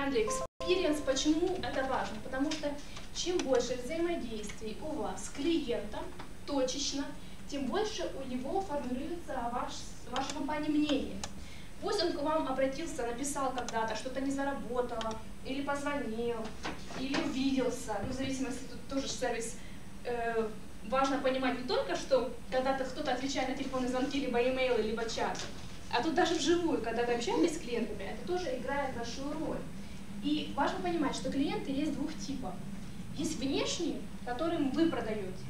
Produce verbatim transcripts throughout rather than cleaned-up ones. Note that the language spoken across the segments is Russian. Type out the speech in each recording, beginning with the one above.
Experience, почему это важно? Потому что чем больше взаимодействий у вас с клиентом, точечно, тем больше у него формируется ваш, ваша компания мнение. Пусть он к вам обратился, написал когда-то, что-то не заработало, или позвонил, или увиделся, ну, в зависимости, тут тоже сервис, э, важно понимать не только, что когда-то кто-то отвечает на телефонные звонки, либо имейлы, либо чаты, а тут даже вживую, когда вы общаетесь с клиентами, это тоже играет большую роль. И важно понимать, что клиенты есть двух типов. Есть внешние, которым вы продаете,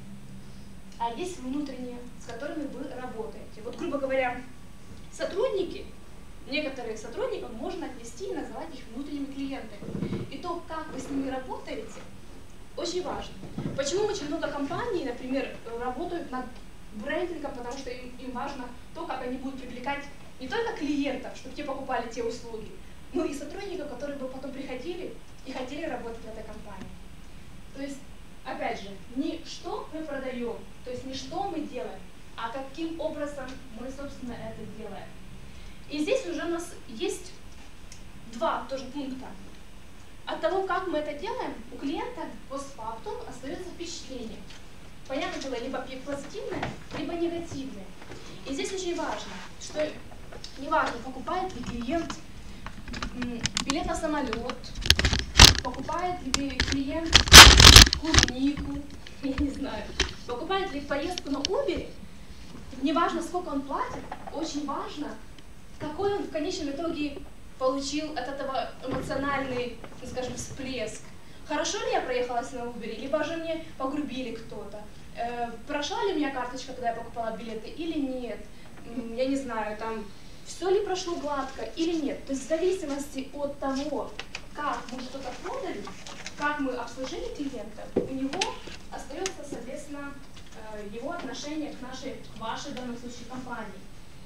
а есть внутренние, с которыми вы работаете. Вот, грубо говоря, сотрудники, некоторых сотрудников можно отнести и называть их внутренними клиентами. И то, как вы с ними работаете, очень важно. Почему очень много компаний, например, работают над брендингом, потому что им, им важно то, как они будут привлекать не только клиентов, чтобы те покупали те услуги, но и сотрудников, которые бы потом приходили и хотели работать в этой компании. То есть, опять же, не что мы продаем, то есть не что мы делаем, а каким образом мы, собственно, это делаем. И здесь уже у нас есть два тоже пункта. От того, как мы это делаем, у клиента постфактум остается впечатление. Понятно было, либо позитивное, либо негативное. И здесь очень важно, что неважно, покупает ли клиент билет на самолет, покупает ли клиент клубнику, я не знаю, покупает ли поездку на Uber, неважно, сколько он платит, очень важно, какой он в конечном итоге получил от этого эмоциональный, скажем, всплеск. Хорошо ли я проехалась на Uber, либо же мне погрубили кто-то, э, прошла ли у меня карточка, когда я покупала билеты, или нет, я не знаю, там, все ли прошло гладко или нет. То есть в зависимости от того, как мы что-то продали, как мы обслужили клиента, у него остается, соответственно, его отношение к нашей, к вашей, в данном случае, компании.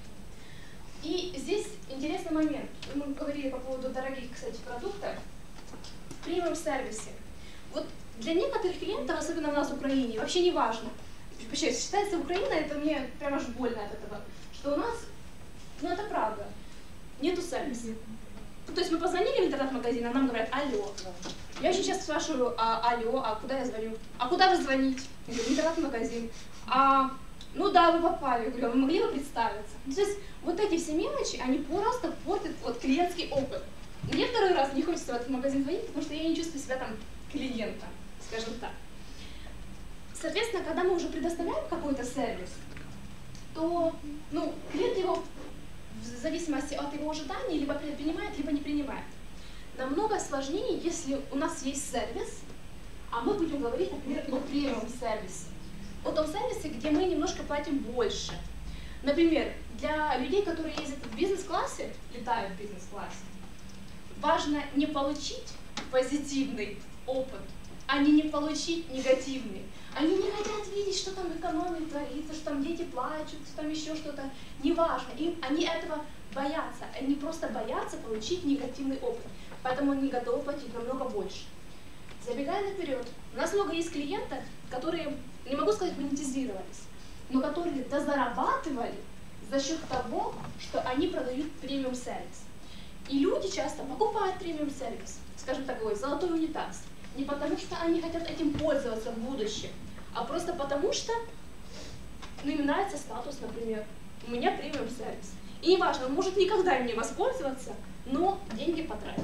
И здесь интересный момент. Мы говорили по поводу дорогих, кстати, продуктов. В премиум-сервисе. Вот для некоторых клиентов, особенно у нас в Украине, вообще не важно. Вообще, считается, Украина, это мне прям аж больно от этого, что у нас, ну это правда, нету сервиса. То есть мы позвонили в интернет-магазин, а нам говорят: алло. Я очень часто спрашиваю: а, алло, а куда я звоню? А куда вы звоните? Я говорю: в интернет-магазин. А, ну да, вы попали. Я говорю: вы могли бы представиться? То есть вот эти все мелочи, они просто портят вот, клиентский опыт. Мне второй раз не хочется в этот магазин звонить, потому что я не чувствую себя там клиентом, скажем так. Соответственно, когда мы уже предоставляем какой-то сервис, то ну, клиент его в зависимости от его ожиданий либо принимает, либо не принимает. Намного сложнее, если у нас есть сервис, а мы будем говорить, например, о премиум-сервисе. О том сервисе, где мы немножко платим больше. Например, для людей, которые ездят в бизнес-классе, летают в бизнес-классе, важно не получить позитивный опыт, а не, не получить негативный. Они не хотят видеть, что там в экономии творится, что там дети плачут, что там еще что-то. Неважно. Им, они этого боятся. Они просто боятся получить негативный опыт. Поэтому они готовы платить намного больше. Забегая наперед, у нас много есть клиентов, которые, не могу сказать, монетизировались, но которые дозарабатывали за счет того, что они продают премиум-сервис. И люди часто покупают премиум-сервис, скажем такой, золотой унитаз, не потому что они хотят этим пользоваться в будущем, а просто потому что ну, им нравится статус, например, у меня премиум-сервис. И неважно, он может никогда им не воспользоваться, но деньги потратить.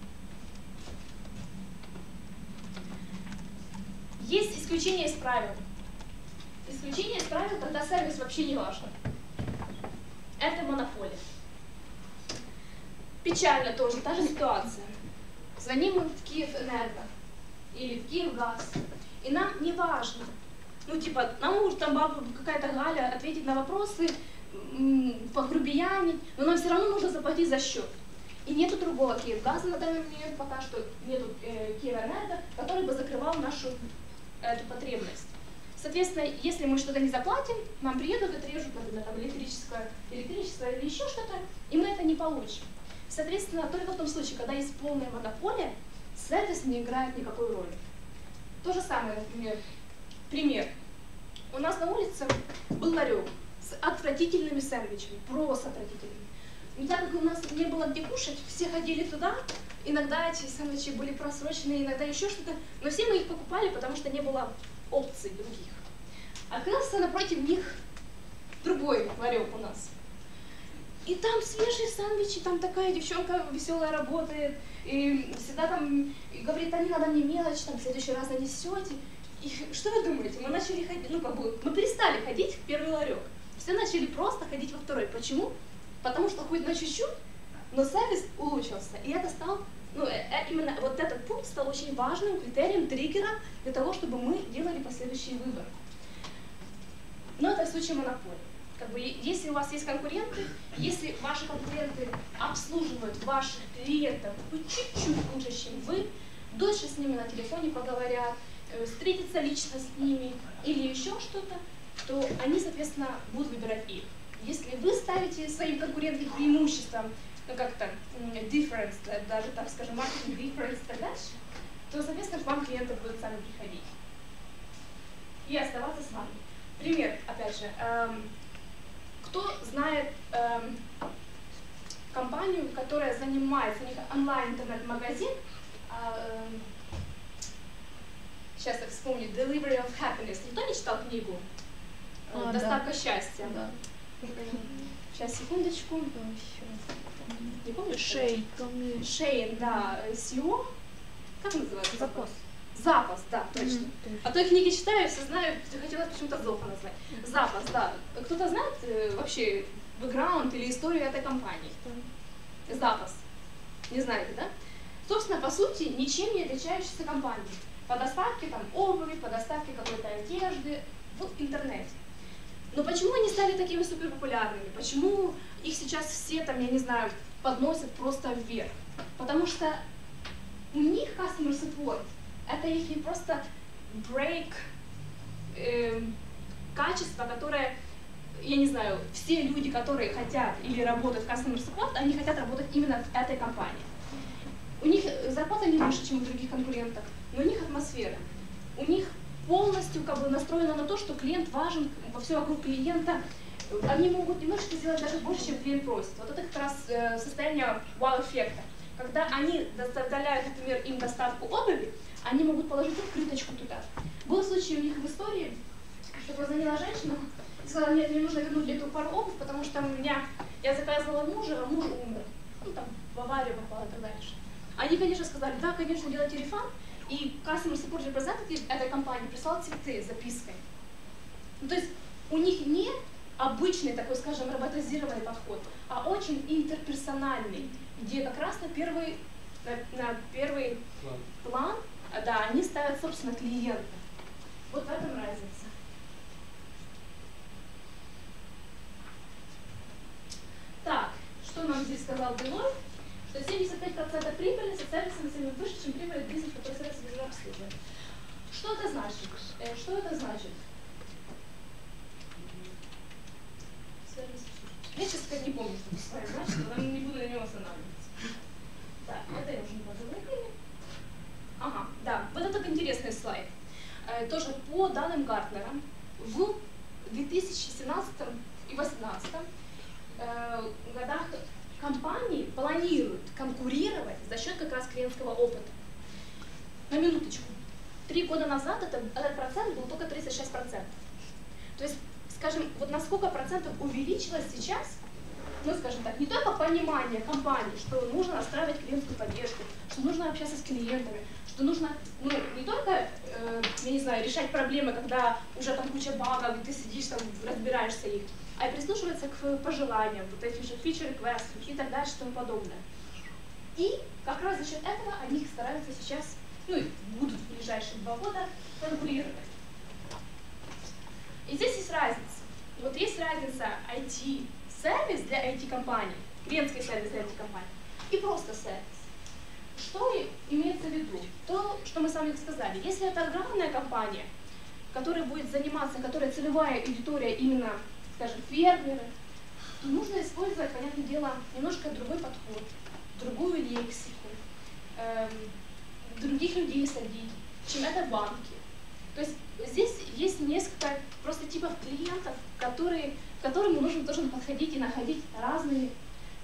Есть исключение из правил. Исключение из правил, когда сервис вообще не важен. Это монополия. Печально тоже, та же ситуация. Звоним мы в Киевэнерго или в Киевгаз, и нам не важно, ну типа, нам может там баба какая-то Галя ответить на вопросы, погрубиянить, но нам все равно нужно заплатить за счет. И нету другого Киевгаза на данный момент, пока что нету э, Киевэнерго, который бы закрывал нашу эту потребность. Соответственно, если мы что-то не заплатим, нам приедут, отрежут, например, там, электрическое, электричество или еще что-то, и мы это не получим. Соответственно, только в том случае, когда есть полная монополия, сервис не играет никакой роли. То же самое, например, пример. У нас на улице был ларек с отвратительными сэндвичами, просто отвратительными. не так как у нас не было где кушать, все ходили туда, иногда эти сэндвичи были просрочены, иногда еще что-то, но все мы их покупали, потому что не было опций других. Открылся напротив них другой ларек у нас. И там свежие сэндвичи, там такая девчонка веселая работает, и всегда там и говорит, а не надо мне мелочь, там в следующий раз нанесете. И что вы думаете, мы начали ходить, ну как бы, мы перестали ходить в первый ларек, все начали просто ходить во второй. Почему? Потому что хоть на чуть-чуть, но сервис улучшился. И это стал, ну, именно вот этот пункт стал очень важным критерием, триггером для того, чтобы мы делали последующий выбор. Но это в случае монополии. Как бы, если у вас есть конкуренты, если ваши конкуренты обслуживают ваших клиентов чуть-чуть лучше, чем вы, дольше с ними на телефоне поговорят, встретиться лично с ними или еще что-то, то они, соответственно, будут выбирать их. Если вы ставите своим конкурентам преимуществом, ну как-то difference, даже так скажем, маркетинг difference и так дальше, то, соответственно, к вам клиенты будут сами приходить и оставаться с вами. Пример, опять же, эм, кто знает эм, компанию, которая занимается, у них онлайн-интернет-магазин, э, сейчас я вспомню, Delivery of Happiness. Никто не читал книгу? А, Доставка да. счастья. Да. Сейчас, секундочку. Не помню? Шей. Шейн, да. Сио. Как называется? Запас. Запас, да, точно. Mm-hmm. А то я книги читаю, все знаю, хотела почему-то Зоха назвать. Запас, да. Кто-то знает э, вообще бэкграунд или историю этой компании? Mm-hmm. Запас. Не знаете, да? Собственно, по сути, ничем не отличающаяся компания. По доставке там обуви, по доставке какой-то одежды в интернете. Но почему они стали такими суперпопулярными? Почему их сейчас все там, я не знаю, подносят просто вверх? Потому что у них customer support — это их не просто break э, качество, которое, я не знаю, все люди, которые хотят или работают в customer support, они хотят работать именно в этой компании. У них зарплата не выше, чем у других конкурентов, но у них атмосфера. У них полностью как бы настроена на то, что клиент важен, во все вокруг клиента. Они могут немножечко сделать даже больше, чем клиент просит. Вот это как раз э, состояние вау-эффекта. Когда они доставляют, например, им доставку обуви, они могут положить открыточку туда. Был случай у них в истории, что позвонила женщина и сказала, нет, мне нужно вернуть эту пару обувь, потому что у меня, я заказывала мужа, а муж умер. Ну там в аварию попала и так дальше. Они, конечно, сказали, да, конечно, делайте рефанд. И customer support representative этой компании прислал цветы с запиской. Ну, то есть у них не обычный такой, скажем, роботизированный подход, а очень интерперсональный, где как раз на первый, на, на первый план. план, да, они ставят, собственно, клиента. Вот в этом разница. Так, что нам здесь сказал Deloitte? Что семьдесят пять процентов прибыли с сервисами выше, чем прибыль бизнеса, который сервис уже обслуживает. Что это значит? Э, что это значит? Я сейчас не помню, что это с вами значит, но не буду на него останавливаться. Так, это я уже не поговорила. Ага, да, вот этот интересный слайд. Э, тоже по данным Гартнера в две тысячи семнадцатом и две тысячи восемнадцатом э, годах компании планируют конкурировать за счет как раз клиентского опыта. На минуточку. Три года назад это, этот процент был только тридцать шесть процентов. То есть, скажем, вот на сколько процентов увеличилось сейчас, ну, скажем так, не только понимание компании, что нужно настраивать клиентскую поддержку, что нужно общаться с клиентами, что нужно, ну, не только, э, я не знаю, решать проблемы, когда уже там куча багов, и ты сидишь там, разбираешься их, а и прислушиваться к пожеланиям, вот этим же feature requests и так дальше и тому подобное. И как раз за счет этого они стараются сейчас, ну и будут в ближайшие два года конкурировать. И здесь есть разница. Вот есть разница ай ти-сервис для ай ти-компаний, клиентский сервис для ай ти-компаний, и просто сервис. Что имеется в виду? То, что мы с вами сказали. Если это огромная компания, которая будет заниматься, которая целевая аудитория именно, скажем, фермеры, то нужно использовать, понятное дело, немножко другой подход, другую лексику, эм, других людей садить, чем это банки. То есть здесь есть несколько просто типов клиентов, которые, к которым нужно тоже подходить и находить разные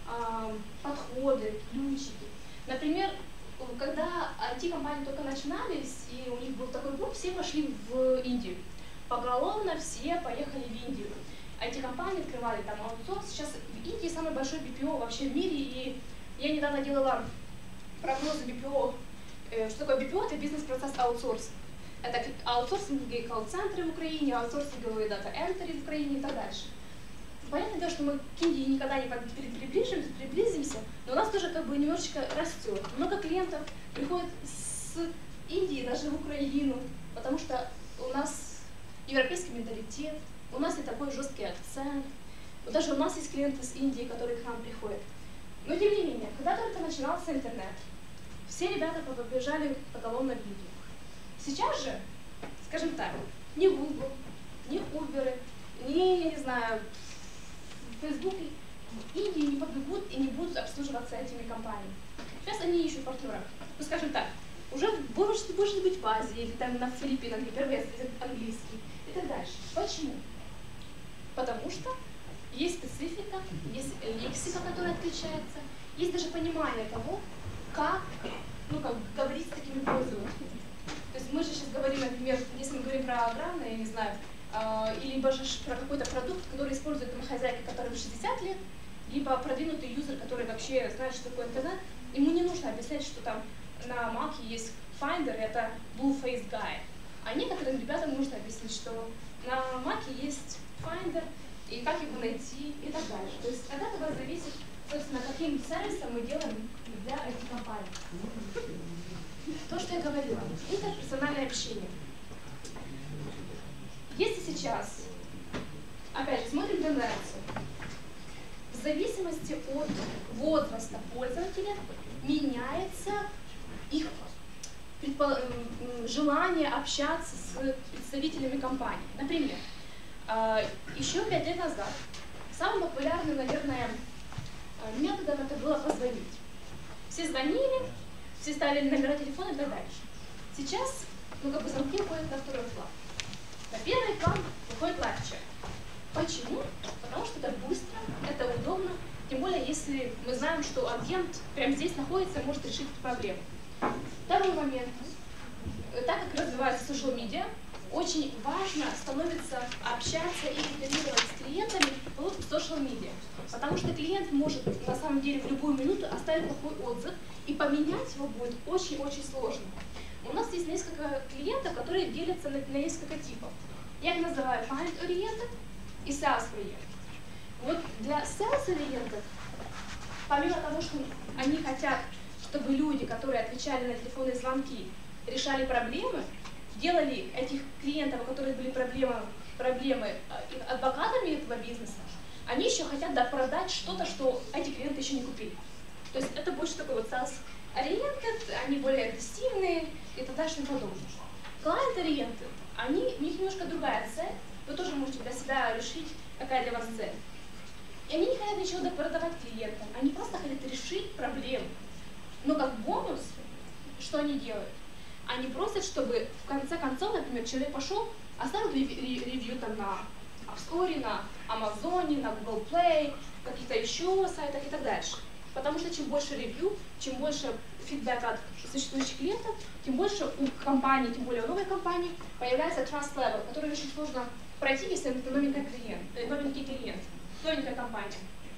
э, подходы, ключики. Например, когда ай ти-компании только начинались, и у них был такой бум, все пошли в Индию. Поголовно все поехали в Индию. ай ти-компании открывали там аутсорс. Сейчас в Индии самый большой би пи о вообще в мире, и я недавно делала прогнозы би пи о. Что такое би пи о? Это бизнес-процесс аутсорс. Это аутсорсинговые колл-центры в Украине, аутсорсинговые дата-энтери в Украине и так дальше. Понятно, да, что мы к Индии никогда не приблизимся, приблизимся, но у нас тоже как бы немножечко растет. Много клиентов приходят с Индии даже в Украину, потому что у нас европейский менталитет, у нас не такой жесткий акцент. Даже у нас есть клиенты с Индии, которые к нам приходят. Но тем не менее, когда только начинался интернет, все ребята побежали поголовно в Индию. Сейчас же, скажем так, ни Google, ни Uber, ни, я не знаю, Facebook в Индии не побегут и не будут обслуживаться этими компаниями. Сейчас они ищут партнеров. Ну, скажем так, уже может, может быть в Азии или там на Филиппинах, где первый язык английский и так дальше. Почему? Потому что есть специфика, есть лексика, которая отличается, есть даже понимание того, как, ну, как говорить с такими пользователями. То есть мы же сейчас говорим, например, если мы говорим про аграрное, я не знаю, э, либо же про какой-то продукт, который использует домохозяйка, которым шестьдесят лет, либо продвинутый юзер, который вообще знает, что такое интернет, ему не нужно объяснять, что там на Mac есть Finder, это Blue-Faced Guy. А некоторым ребятам нужно объяснить, что на Mac есть Finder, и как его найти, и так дальше. То есть от этого зависит, собственно, каким сервисом мы делаем для ай ти-компаний. То, что я говорила, интерперсональное общение. Если сейчас, опять же, смотрим тенденцию, в зависимости от возраста пользователя меняется их желание общаться с представителями компании. Например, еще пять лет назад самым популярным, наверное, методом это было позвонить. Все звонили, все ставили номера телефона и так дальше. Сейчас, ну, как бы звонки уходят на второй план. На первый план выходит лайв-чат. Почему? Потому что это быстро, это удобно, тем более, если мы знаем, что агент прямо здесь находится и может решить эту проблему. Второй момент. Так как развивается social media, очень важно становится общаться и интерагировать с клиентами в social media. Потому что клиент может на самом деле в любую минуту оставить плохой отзыв, и поменять его будет очень-очень сложно. У нас есть несколько клиентов, которые делятся на, на несколько типов. Я их называю client-oriented и sales-oriented. Вот для sales-oriented, помимо того, что они хотят, чтобы люди, которые отвечали на телефонные звонки, решали проблемы, делали этих клиентов, у которых были проблемы, проблемы адвокатами этого бизнеса, они еще хотят допродать что-то, что эти клиенты еще не купили. То есть это больше такой вот sales-oriented, они более агрессивные и так дальше и подобное. Client-oriented, они, у них немножко другая цель, вы тоже можете для себя решить, какая для вас цель. И они не хотят ничего допродавать клиентам, они просто хотят решить проблему. Но как бонус, что они делают? Они просят, чтобы в конце концов, например, человек пошел, оставил ревью там на App Store, на Amazon, на Google Play, каких-то еще сайтах и так дальше. Потому что чем больше ревью, чем больше фидбэка от существующих клиентов, тем больше у компании, тем более у новой компании, появляется trust level, который очень сложно пройти, если это новенький клиент, новенький клиент, новенькая компания.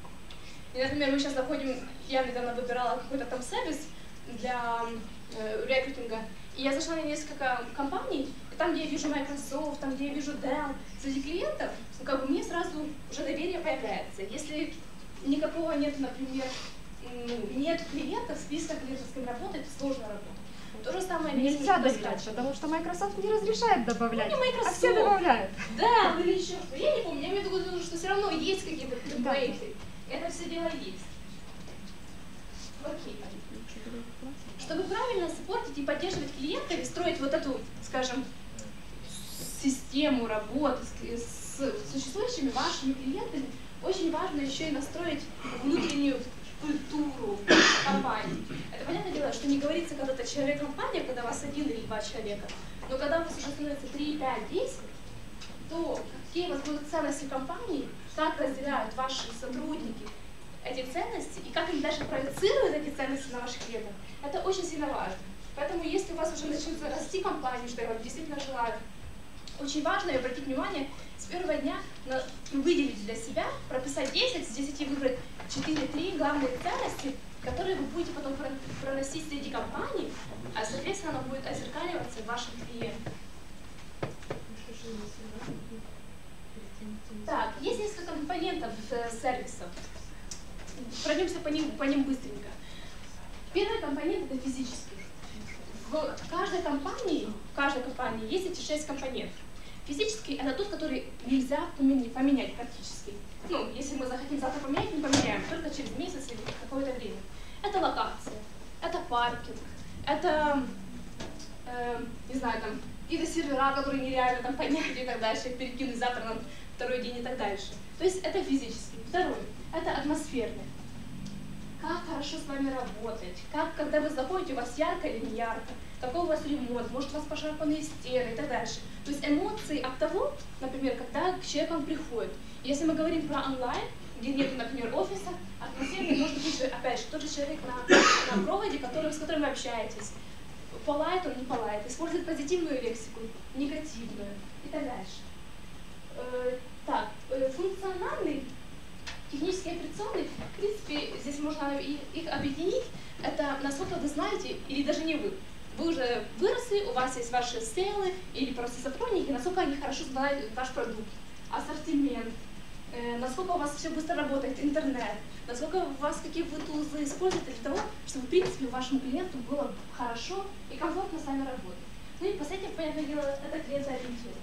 И, например, мы сейчас заходим, я недавно выбирала какой-то там сервис для э, рекрутинга, и я зашла на несколько компаний, и там, где я вижу Microsoft, там, где я вижу Dell, среди клиентов, ну, как бы мне сразу уже доверие появляется. Если никакого нет, например, нет клиентов, списка клиентов, с кем работать, сложно работать. То же самое нельзя добавлять, потому что Microsoft не разрешает добавлять, ну, а все добавляют. Да, ну или еще что. Я не помню, я имею в виду, что все равно есть какие-то темплейты. Это все дело есть. Окей. Чтобы правильно саппортить и поддерживать клиентов и строить вот эту, скажем, систему работы с, с существующими вашими клиентами, очень важно еще и настроить внутреннюю культуру компании. Это понятное дело, что не говорится когда-то человек-компания, когда у вас один или два человека, но когда у вас уже становится три, пять, десять, то какие у вас будут ценности компании, как разделяют ваши сотрудники эти ценности и как они дальше проецируют эти ценности на ваших клиентов, это очень сильно важно. Поэтому если у вас уже начнется расти компания, что я вам действительно желаю, очень важно и обратить внимание с первого дня на, выделить для себя, прописать десять, с десяти выбрать четыре-три главные ценности, которые вы будете потом проносить среди компаний, а соответственно оно будет озеркаливаться в ваших клиентах. Так, есть несколько компонентов сервисов. Пройдемся по ним, по ним быстренько. Первый компонент — это физический. В каждой компании, в каждой компании есть эти шесть компонентов. Физический — это тот, который нельзя поменять практически. Ну, если мы захотим завтра поменять, не поменяем, только через месяц или какое-то время. Это локация, это паркинг, это, э, не знаю, там, какие-то сервера, которые нереально там поднять и так дальше, перекинуть завтра на второй день и так дальше. То есть это физический. Второй — это атмосферный. Как хорошо с вами работать, как, когда вы заходите, у вас ярко или не ярко, какой у вас ремонт, может у вас пошарпанные стены и так дальше. То есть эмоции от того, например, когда к человеку приходит. Если мы говорим про онлайн, где нет, например, офиса, атмосферный может быть, опять же, тот же человек на, на проводе, который, с которым вы общаетесь. Полает он, не полает, использует позитивную лексику, негативную и так дальше. Э, так, э, функциональный, технический, операционный, в принципе, здесь можно их, их объединить. Это насколько вы знаете, или даже не вы. Вы уже выросли, у вас есть ваши сейлы или просто сотрудники, насколько они хорошо знают ваш продукт, ассортимент, э, насколько у вас все быстро работает, интернет, насколько у вас какие вы тулзы используете для того, чтобы, в принципе, вашему клиенту было хорошо и комфортно с вами работать. Ну и последнее, понятное дело, это клиентоориентирование.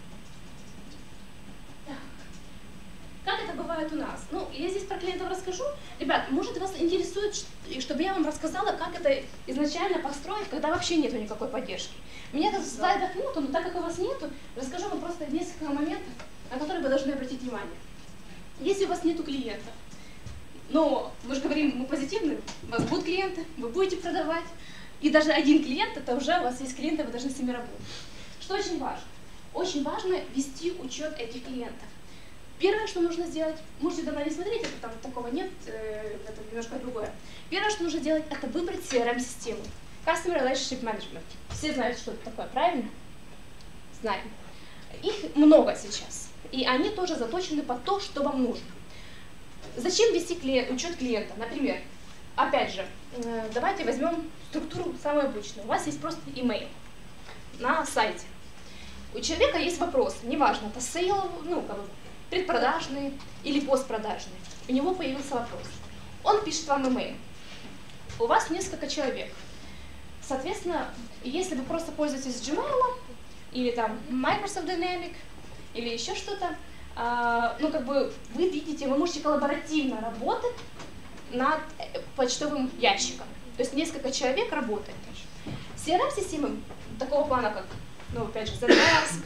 Как это бывает у нас? Ну, я здесь про клиентов расскажу. Ребят, может, вас интересует, чтобы я вам рассказала, как это изначально построить, когда вообще нету никакой поддержки. Меня это в слайдах нету, но так как у вас нету, расскажу вам просто несколько моментов, на которые вы должны обратить внимание. Если у вас нету клиентов, но мы же говорим, мы позитивны, у вас будут клиенты, вы будете продавать, и даже один клиент, это уже у вас есть клиенты, вы должны с ними работать. Что очень важно? Очень важно вести учет этих клиентов. Первое, что нужно сделать, можете давно не смотреть, это там такого нет, э, это немножко другое. Первое, что нужно делать, это выбрать си эр эм-систему. Customer Relationship Management. Все знают, что это такое, правильно? Знаем. Их много сейчас, и они тоже заточены под то, что вам нужно. Зачем вести клиент, учет клиента? Например, опять же, э, давайте возьмем структуру самую обычную. У вас есть просто email на сайте. У человека есть вопрос, неважно, это сейл, ну, как бы, предпродажный или постпродажный. У него появился вопрос. Он пишет вам имейл. У вас несколько человек. Соответственно, если вы просто пользуетесь Gmail или там Microsoft Dynamics или еще что-то, э, ну как бы вы видите, вы можете коллаборативно работать над почтовым ящиком. То есть несколько человек работает. си эр эм-системы такого плана, как, ну опять же, Zendesk,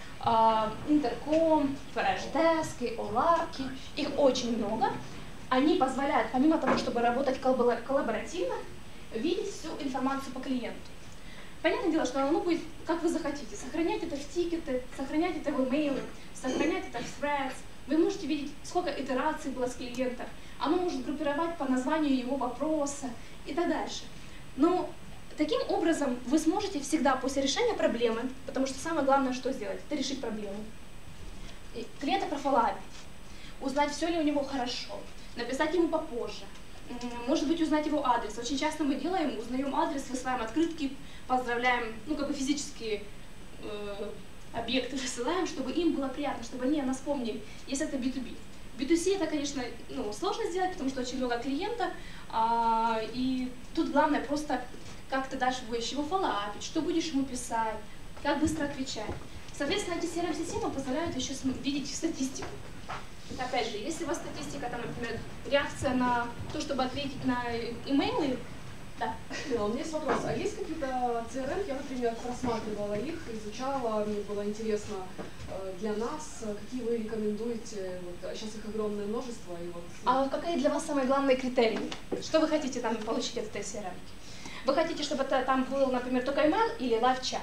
Интерком, Freshdesk, Olarky, их очень много. Они позволяют, помимо того, чтобы работать коллаборативно, видеть всю информацию по клиенту. Понятное дело, что оно будет, как вы захотите, сохранять это в тикеты, сохранять это в имейлы, сохранять это в threads. Вы можете видеть, сколько итераций было с клиентом. Оно может группировать по названию его вопроса и так дальше. Но таким образом вы сможете всегда после решения проблемы, потому что самое главное, что сделать, это решить проблему. И клиента профайлить, узнать, все ли у него хорошо, написать ему попозже, может быть, узнать его адрес. Очень часто мы делаем, узнаем адрес, высылаем открытки, поздравляем, ну как бы физические э, объекты высылаем, чтобы им было приятно, чтобы они о нас помнили, если это би ту би. би ту си это, конечно, ну, сложно сделать, потому что очень много клиентов, а, и тут главное просто как ты дальше будешь его фоллоуапить, что будешь ему писать, как быстро отвечать. Соответственно, эти си эр эм-системы позволяют еще видеть статистику. Опять же, если у вас статистика, там, например, реакция на то, чтобы ответить на имейлы, да. У меня есть вопрос. А есть какие-то си эр эм, я, например, просматривала их, изучала, мне было интересно для нас, какие вы рекомендуете, вот, сейчас их огромное множество. И вот... А какие для вас самые главные критерии? Что вы хотите там получить от этой си эр эм? Вы хотите, чтобы это там был, например, только email или live-чат?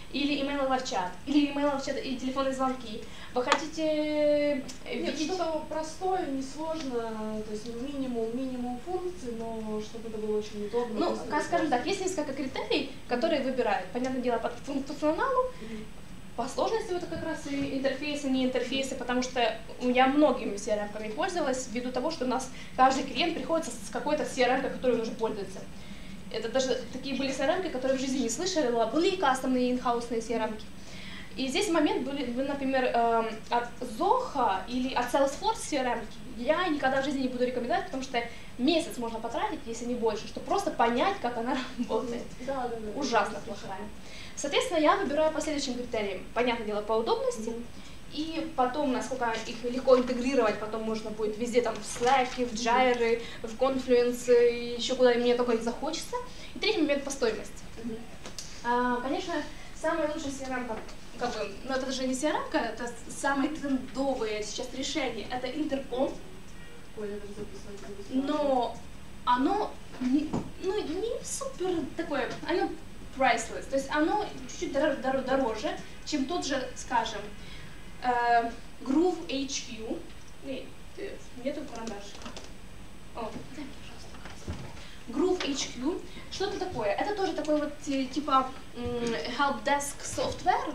или имейлы в чат, или имейлы в чат и телефонные звонки. Вы хотите Нет, видеть... что-то простое, несложное, то есть минимум, минимум функций, но чтобы это было очень удобно. Ну, как, скажем так, есть несколько критерий, которые выбирают. Понятное дело, по функционалу, mm-hmm. по сложности это как раз и интерфейсы, не интерфейсы, потому что я многими си ар эм-ками пользовалась, ввиду того, что у нас каждый клиент приходится с какой-то си ар эм-кой, которой он уже пользуется. Это даже такие были си ар эм-ки, которые в жизни не слышали, были кастомные инхаусные си ар эм-ки. И здесь момент были, например, э, от Zoho или от Salesforce си ар эм-ки я никогда в жизни не буду рекомендовать, потому что месяц можно потратить, если не больше, чтобы просто понять, как она работает. Да, да, да. Ужасно плохая. Соответственно, я выбираю по следующим критериям. Понятное дело, по удобности. Mm-hmm. И потом, насколько их легко интегрировать, потом можно будет везде, там, в Slack, в Jira, в Confluence, и еще куда мне только их захочется. И третий момент по стоимости. Mm-hmm. а, конечно, самая лучшая си ар эм-ка, как бы, ну это даже не си ар эм-ка, это самые трендовые сейчас решения, это Intercom. Но оно не, ну, не супер такое, оно priceless, то есть оно чуть-чуть дороже, дороже, чем тот же, скажем, Uh, Groove эйч кью. Нет, нету карандашика. О, дай мне, пожалуйста. Groove эйч кью. Что это такое? Это тоже такой вот типа help desk software.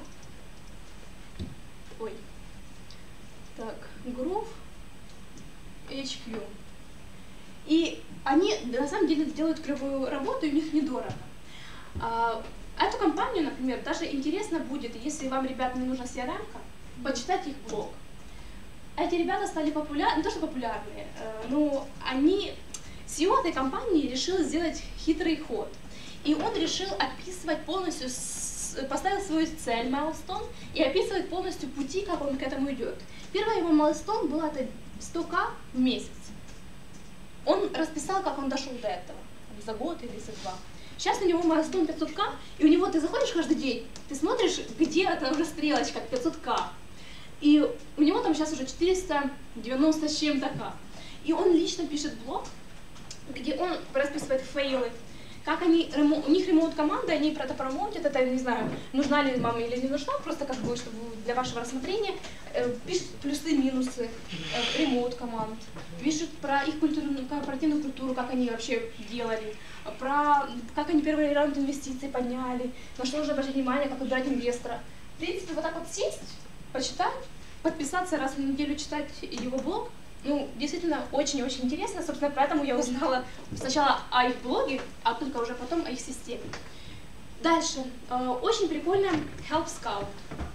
Ой. Так, Groove эйч кью. И они на самом деле делают клевую работу, и у них недорого. Uh, эту компанию, например, даже интересно будет, если вам, ребят, не нужна си ар эм-ка, почитать их блог. Эти ребята стали популярны, не то что популярные, э, но они, си и о этой компании решил сделать хитрый ход. И он решил описывать полностью, с, поставил свою цель, milestone, и описывать полностью пути, как он к этому идет. Первый его milestone был это сто тысяч в месяц. Он расписал, как он дошел до этого, за год или за два. Сейчас у него milestone пятьсот тысяч, и у него, ты заходишь каждый день, ты смотришь, где это уже стрелочка, пятьсот тысяч. И у него там сейчас уже четыреста девяносто с чем-то к. И он лично пишет блог, где он расписывает фейлы, как они, у них ремоут-команда, они про это промоутят, это, не знаю, нужна ли вам или не нужна, просто как бы, чтобы для вашего рассмотрения, пишут плюсы-минусы ремоут-команд, пишут про их культурную, корпоративную культуру, как они вообще делали, про как они первый раунд инвестиций подняли, на что нужно обращать внимание, как выбирать инвестора. В принципе, вот так вот сесть, почитать, подписаться раз в неделю, читать его блог, ну, действительно, очень-очень интересно. Собственно, поэтому я узнала сначала о их блоге, а только уже потом о их системе. Дальше. Э, очень прикольно Help Scout.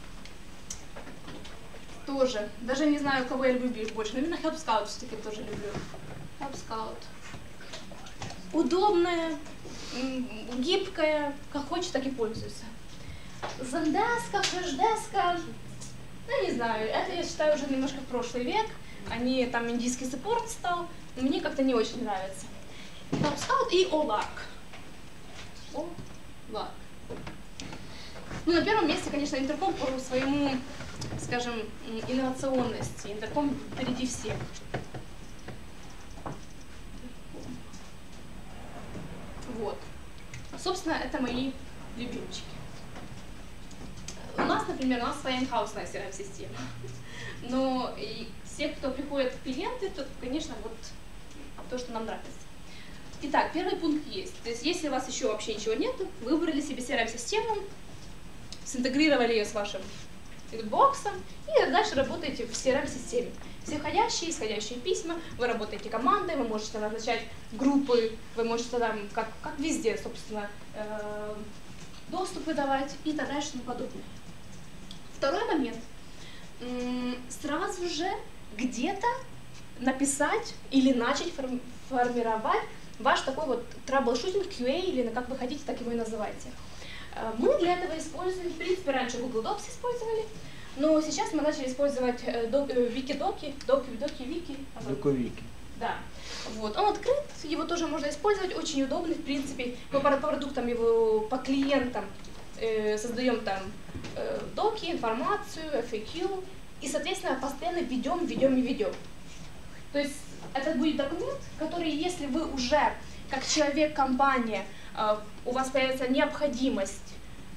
Тоже. Даже не знаю, кого я люблю больше, но именно Help Scout все-таки тоже люблю. Help Scout. Удобная, гибкая, как хочешь, так и пользуйся. Zendesk, Freshdesk, ну не знаю, это я считаю уже немножко в прошлый век. Они там индийский саппорт стал, но мне как-то не очень нравится. Help Scout и Olark. Olark. Ну, на первом месте, конечно, Intercom по своему, скажем, инновационности. Intercom впереди всех. Вот. Собственно, это мои любимчики. У нас, например, у нас своя инхаусная си ар эм-система. Но и все, кто приходит в клиенты, то, конечно, вот то, что нам нравится. Итак, первый пункт есть. То есть, если у вас еще вообще ничего нет, вы выбрали себе си ар эм-систему, синтегрировали ее с вашим боксом и дальше работаете в си ар эм-системе. Все входящие, исходящие письма, вы работаете командой, вы можете назначать группы, вы можете там, как, как везде, собственно, э, доступ выдавать и так дальше и тому подобное. Второй момент. Сразу же где-то написать или начать форми формировать ваш такой вот траблшутинг, кью эй, или как вы хотите, так его и называйте. Мы для этого используем, в принципе, раньше Google Docs использовали, но сейчас мы начали использовать Wikidоки, доки, доки, вики. Доковики. Да. Вот. Он открыт, его тоже можно использовать, очень удобный, в принципе, мы по продуктам его, по клиентам э, создаем там э, доки, информацию, эф эй кью, и, соответственно, постоянно ведем, ведем и ведем. То есть это будет документ, который, если вы уже, как человек, компания, э, у вас появится необходимость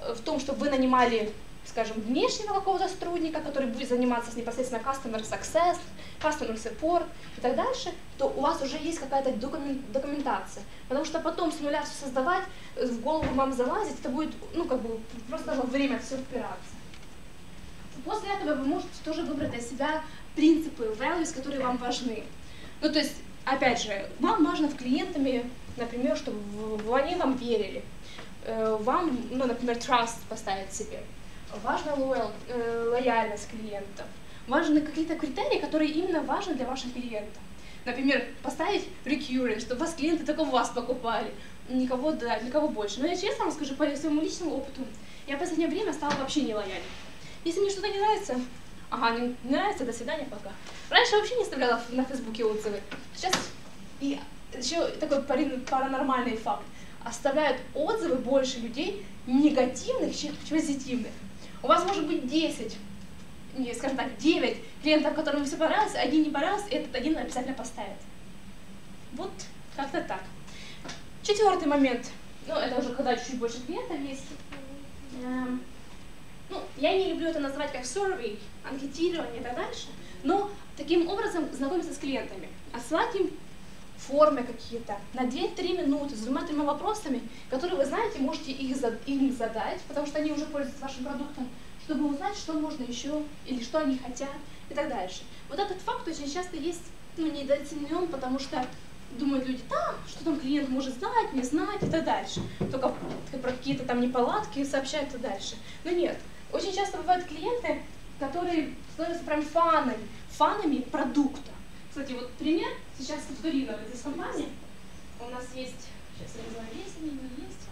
в том, чтобы вы нанимали, скажем, внешнего какого-то сотрудника, который будет заниматься непосредственно customer success, customer support и так дальше, то у вас уже есть какая-то документация. Потому что потом с нуля все создавать, в голову вам залазить, это будет, ну, как бы, просто во время все впираться. После этого вы можете тоже выбрать для себя принципы, values, которые вам важны. Ну, то есть, опять же, вам важно в клиентами, например, чтобы они вам верили. Вам, ну, например, trust поставить себе. Важна loyal, э, лояльность клиентов. Важны какие-то критерии, которые именно важны для ваших клиентов. Например, поставить recurring, чтобы вас клиенты только у вас покупали, никого, да, никого больше. Но я честно вам скажу, по своему личному опыту, я в последнее время стала вообще не лояльной. Если мне что-то не нравится, ага, не нравится, до свидания, пока. Раньше я вообще не оставляла на Фейсбуке отзывы. Сейчас и еще такой паранормальный факт. Оставляют отзывы больше людей негативных, чем позитивных. У вас может быть десять, скажем так, девять клиентов, которым все понравилось, один не понравился, и этот один обязательно поставит. Вот как-то так. Четвертый момент. Ну, это уже когда чуть-чуть больше клиентов есть. Эм, ну, я не люблю это называть как survey, анкетирование и так дальше, но таким образом знакомиться с клиентами, отсылать им формы какие-то на две-три минуты с двумя-тремя вопросами, которые вы знаете, можете их им задать, потому что они уже пользуются вашим продуктом, чтобы узнать, что можно еще, или что они хотят, и так дальше. Вот этот факт очень часто есть, ну, недооценен, потому что думают люди, да, что там клиент может знать, не знать, и так дальше. Только про какие-то там неполадки сообщают и дальше. Но нет, очень часто бывают клиенты, которые становятся прям фанами, фанами продукта. Кстати, вот пример, сейчас Савторина, здесь компания, у нас есть, сейчас я не знаю, есть они, не есть.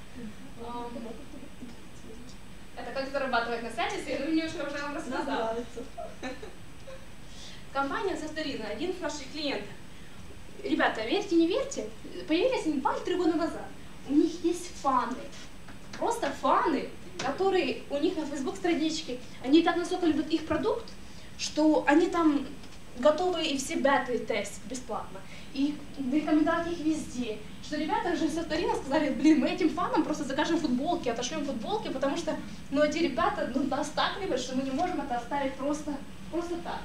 Это как зарабатывать на сервисе, ну, немножко уже вам рассказала. Компания Савторина, один из наших клиентов. Ребята, верьте, не верьте, появились они два-три года назад. У них есть фаны, просто фаны, которые у них на Facebook страничке, они так настолько любят их продукт, что они там готовы и все беты тестить бесплатно, и рекомендовать их везде. Что ребята уже с Савторина сказали, блин, мы этим фанам просто закажем футболки, отошлем футболки, потому что, ну, эти ребята, ну, нас так любят, что мы не можем это оставить просто, просто так.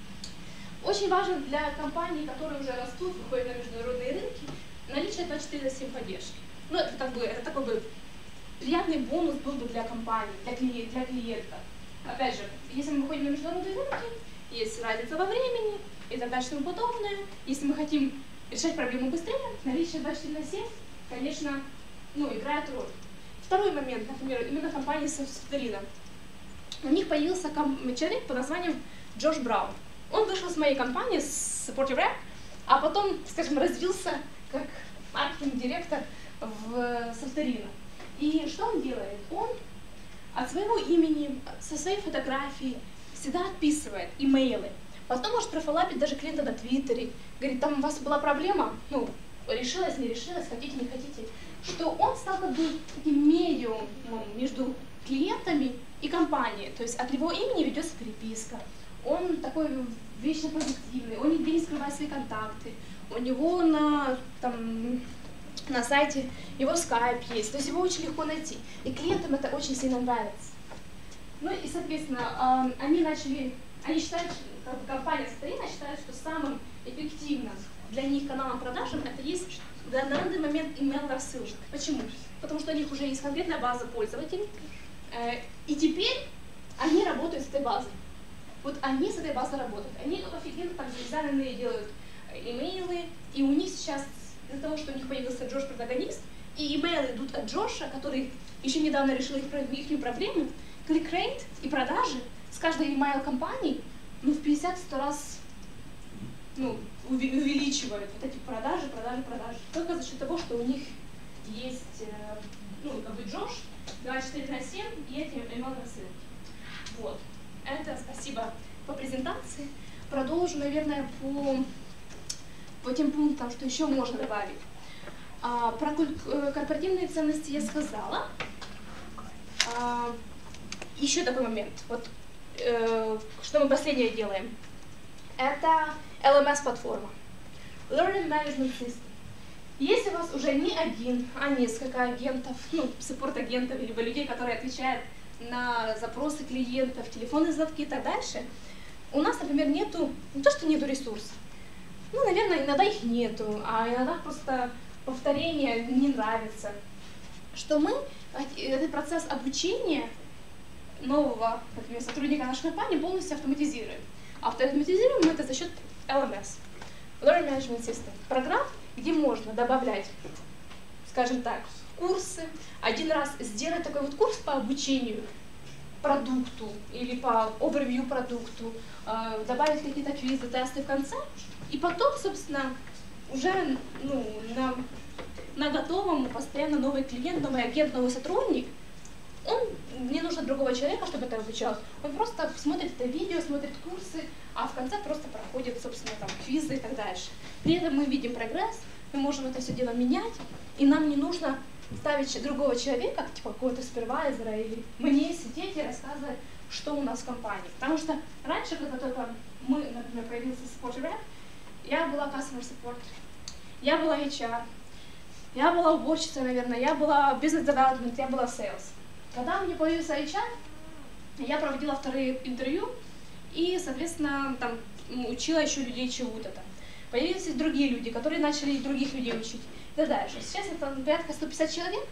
Очень важно для компаний, которые уже растут, выходят на международные рынки, наличие двадцать четыре на семь поддержки. Ну, это, как бы, это такой бы приятный бонус был бы для компаний, для, клиент, для клиентов. Опять же, если мы выходим на международные рынки, есть разница во времени и так дальше и тому подобное. Если мы хотим решать проблему быстрее, наличие двадцать четыре на семь, конечно, ну, играет роль. Второй момент, например, именно компания Савторина. У них появился человек под названием Джош Браун. Он вышел с моей компании, с Supportive Rep, а потом, скажем, развился как маркетинг-директор в Савторина. И что он делает? Он от своего имени, со своей фотографией всегда отписывает имейлы. Потом может профолапить даже клиента на Твиттере. Говорит, там у вас была проблема, ну, решилась, не решилась, хотите, не хотите. Что он стал как бы таким медиумом между клиентами и компанией. То есть от его имени ведется переписка. Он такой вечно позитивный, он нигде не скрывает свои контакты. У него на, там, на сайте его скайп есть, то есть его очень легко найти. И клиентам это очень сильно нравится. Ну и, соответственно, они начали, они считают, как бы компания Савторина считает, что самым эффективным для них каналом продажам это есть на данный момент email рассылка. Почему? Потому что у них уже есть конкретная база пользователей, и теперь они работают с этой базой. Вот они с этой базой работают. Они офигенно там дизайнерные делают имейлы, и у них сейчас, из-за того, что у них появился Джош протагонист, и имейлы идут от Джоша, который еще недавно решил их, их проблему, клик-рейт и продажи с каждой email-компании ну, в пятьдесят-сто раз ну, увеличивают вот эти продажи, продажи, продажи. Только за счет того, что у них есть ну, как бы Джош двадцать четыре на семь и эти email-рассылки. Вот. Это спасибо по презентации. Продолжу, наверное, по, по тем пунктам, что еще можно добавить. А, про корпоративные ценности я сказала. А, еще такой момент. Вот, э, что мы последнее делаем. Это эл эм эс-платформа. Learning Management System. Если у вас уже не один, а несколько агентов, ну, саппорт-агентов, либо людей, которые отвечают на запросы клиентов, телефонные звонки и так дальше, у нас, например, нету, не то, что нету ресурсов, ну, наверное, иногда их нету, а иногда просто повторение не нравится, что мы этот процесс обучения нового, например, сотрудника нашей компании полностью автоматизируем. Автоматизируем мы это за счет эл эм эс, Learning Management System, программ, где можно добавлять, скажем так, курсы, один раз сделать такой вот курс по обучению продукту или по overview продукту, э, добавить какие-то квизы, тесты в конце, и потом, собственно, уже ну, на, на готовом постоянно новый клиент, новый агент, новый сотрудник, он, не нужно другого человека, чтобы это обучал, он просто смотрит это видео, смотрит курсы, а в конце просто проходит, собственно, там, квизы и так дальше. При этом мы видим прогресс, мы можем это все дело менять, и нам не нужно ставить другого человека, типа какого-то супервайзера, или мне сидеть и рассказывать, что у нас в компании. Потому что раньше, когда только мы, например, появился support rep, я была customer support, я была эйч ар, я была уборщица, наверное, я была business development, я была sales. Когда у меня появился эйч ар, я проводила вторые интервью и, соответственно, там учила еще людей чему-то там. Появились и другие люди, которые начали и других людей учить. Да дальше. Сейчас это порядка сто пятьдесят человек,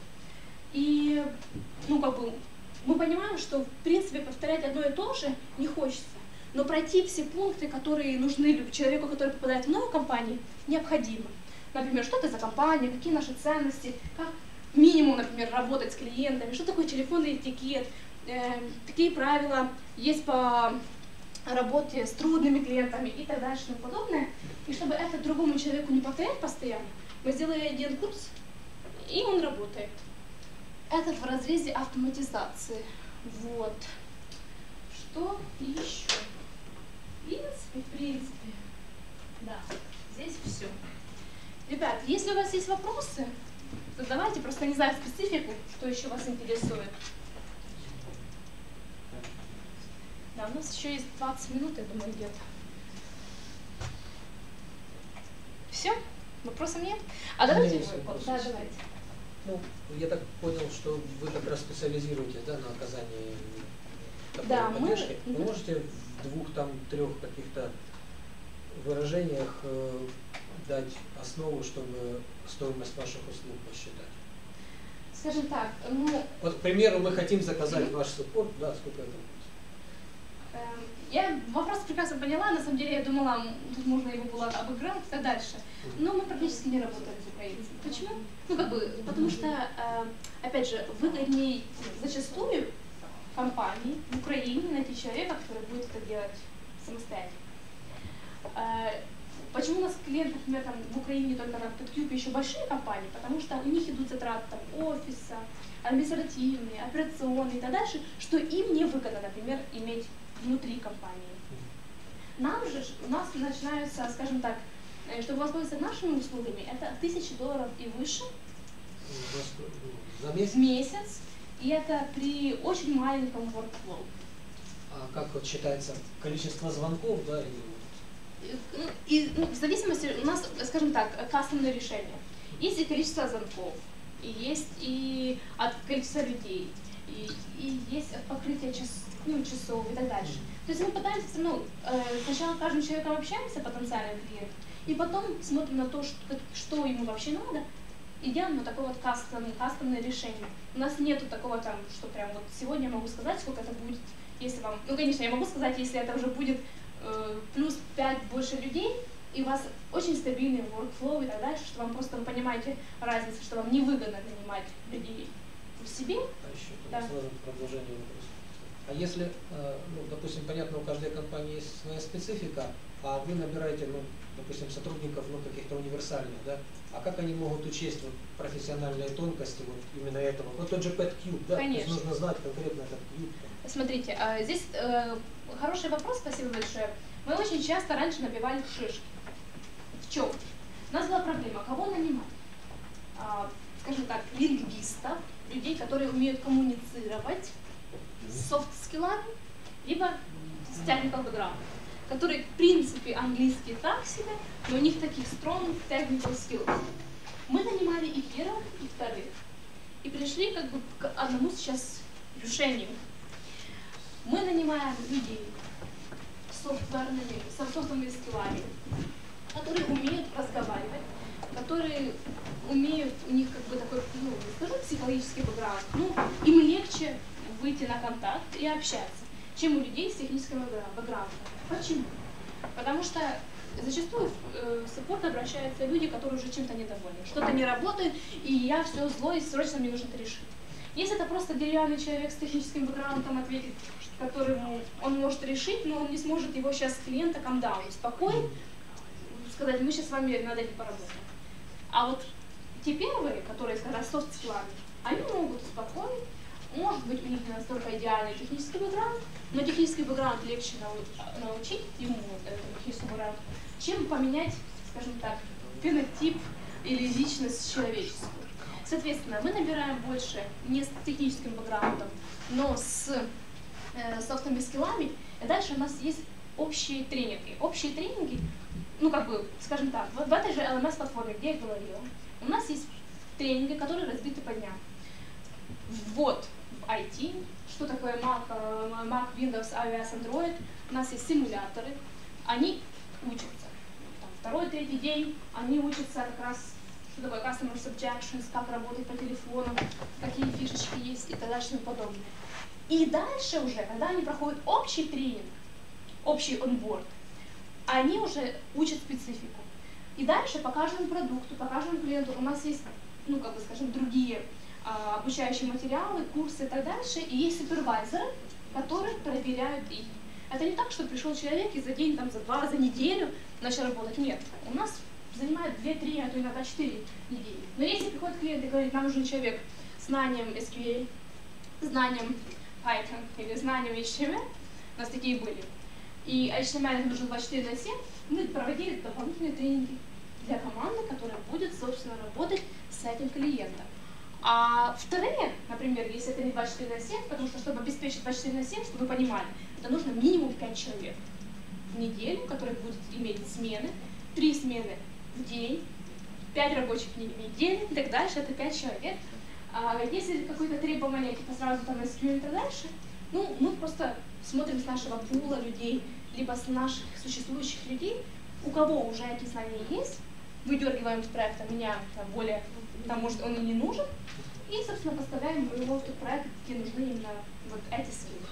и ну, как бы, мы понимаем, что в принципе повторять одно и то же не хочется. Но пройти все пункты, которые нужны человеку, который попадает в новую компанию, необходимо. Например, что это за компания, какие наши ценности, как минимум, например, работать с клиентами, что такое телефонный этикет, э, какие правила есть по работе с трудными клиентами и так дальше и тому подобное. И чтобы это другому человеку не повторять постоянно, мы сделали один курс, и он работает. Это в разрезе автоматизации. Вот. Что еще? В принципе, в принципе, да, здесь все. Ребят, если у вас есть вопросы, задавайте, просто не знаю специфику, что еще вас интересует. Да, у нас еще есть двадцать минут, я думаю, где-то. Все? Вопросов нет? А давайте... Да, давайте. Ну, я так понял, что вы как раз специализируетесь, да, на оказании такой да, поддержки. Мы... Вы можете в двух, там, трех каких-то выражениях э, дать основу, чтобы стоимость ваших услуг посчитать? Скажем так, ну... Вот, к примеру, мы хотим заказать mm-hmm. ваш суппорт, да, сколько это будет? Я вопрос прекрасно поняла, на самом деле я думала, тут можно его было обыграть и так дальше, но мы практически не работаем с украинцами. Почему? Ну как бы, потому что, опять же, выгоднее зачастую компании в Украине найти человека, который будет это делать самостоятельно. Почему у нас клиенты, например, там, в Украине только на PetCube еще большие компании? Потому что у них идут затраты там, офиса, административные, операционные и так дальше, что им невыгодно, например, иметь внутри компании. Нам же, у нас начинаются, скажем так, чтобы воспользоваться нашими услугами, это тысячи долларов и выше за месяц? в месяц, и это при очень маленьком workflow. А как вот считается количество звонков, да, или... И, ну, в зависимости, у нас, скажем так, кастомное решение. Есть и количество звонков, и есть и от количества людей, и, и есть от покрытия час, ну, часов и так дальше. То есть мы пытаемся, ну, э, сначала с каждым человеком общаемся, потенциальным клиентом, и потом смотрим на то, что, что ему вообще надо, и делаем вот такое вот кастом, кастомное решение. У нас нету такого там, что прям вот сегодня я могу сказать, сколько это будет, если вам, ну, конечно, я могу сказать, если это уже будет э, плюс пять больше людей, и у вас очень стабильный workflow и так дальше, что вам просто, вы понимаете разницу, что вам невыгодно нанимать людей в себе. А еще да. сразу продолжение вопроса. А если, ну, допустим, понятно, у каждой компании есть своя специфика, а вы набираете, ну, допустим, сотрудников, ну, каких-то универсальных, да, а как они могут учесть вот, профессиональные тонкости вот именно этого? Вот тот же PetCube, да, Конечно. То есть нужно знать конкретно этот Cube. Смотрите, здесь э, хороший вопрос, спасибо большое. Мы очень часто раньше набивали шишки. В чем? У нас была проблема, кого нанимать? А, скажем так, лингвистов, людей, которые умеют коммуницировать с софт-скиллами, либо с technical background, которые, в принципе, английский так себе, но у них таких strong technical skills. Мы нанимали и первых, и вторых. И пришли как бы к одному сейчас решению. Мы нанимаем людей с софтверными, с софтовыми скиллами, которые умеют разговаривать, которые умеют, у них как бы такой, ну, не скажу психологический бэкграунд, ну, им легче выйти на контакт и общаться, чем у людей с техническим бэкграундом. Почему? Потому что зачастую в саппорт обращаются люди, которые уже чем-то недовольны. Что-то не работает, и я все зло, и срочно мне нужно это решить. Если это просто деревянный человек с техническим бэкграундом ответит, которому он может решить, но он не сможет его сейчас клиента камдаун, успокоить, сказать, мы сейчас с вами над этим поработаем. А вот те первые, которые, скажем, софт-скиллами, они могут успокоить, может быть, у них не настолько идеальный технический бэкграунд, но технический бэкграунд легче научить ему техническому бэкграунду, чем поменять, скажем так, фенотип или личность человеческую. Соответственно, мы набираем больше не с техническим бэкграундом, но с э, софтовыми скиллами. И дальше у нас есть общие тренинги. Общие тренинги, ну как бы, скажем так, в, в этой же эл эм эс-платформе, где я говорила, у нас есть тренинги, которые разбиты по дням. Вот в ай ти, что такое Mac, Mac, Windows, iOS, Android, у нас есть симуляторы, они учатся. Там, второй, третий день они учатся как раз, что такое Customer Subjections, как работать по телефону, какие фишечки есть и так далее и тому подобное. И дальше уже, когда они проходят общий тренинг, общий онборд, они уже учат специфику. И дальше по каждому продукту, по каждому клиенту у нас есть, ну как бы скажем, другие а, обучающие материалы, курсы и так дальше, и есть супервайзеры, которые проверяют их. Это не так, что пришел человек и за день, там, за два, за неделю начал работать. Нет, у нас занимает две-три, а то иногда четыре недели. Но если приходит клиент и говорит, нам нужен человек с знанием эс кью эль, знанием Python или знанием эйч ти эм эль, у нас такие были, и эйч ти эм эль нужен двадцать четыре на семь, мы проводили дополнительные тренинги для команды, которая будет, собственно, работать с этим клиентом. А вторые, например, если это не двадцать четыре на семь, потому что, чтобы обеспечить двадцать четыре на семь, чтобы вы понимали, это нужно минимум пять человек в неделю, которые будут иметь смены, три смены в день, пять рабочих дней в неделю и так дальше, это пять человек. А если какое-то требование, типа сразу там эс кью эль и так дальше, ну, мы просто смотрим с нашего пула людей, либо с наших существующих людей, у кого уже эти знания есть, выдергиваем с проекта, меняем там, более, там, может, он и не нужен, и, собственно, поставляем его в тот проект, где нужны именно вот эти скиллы.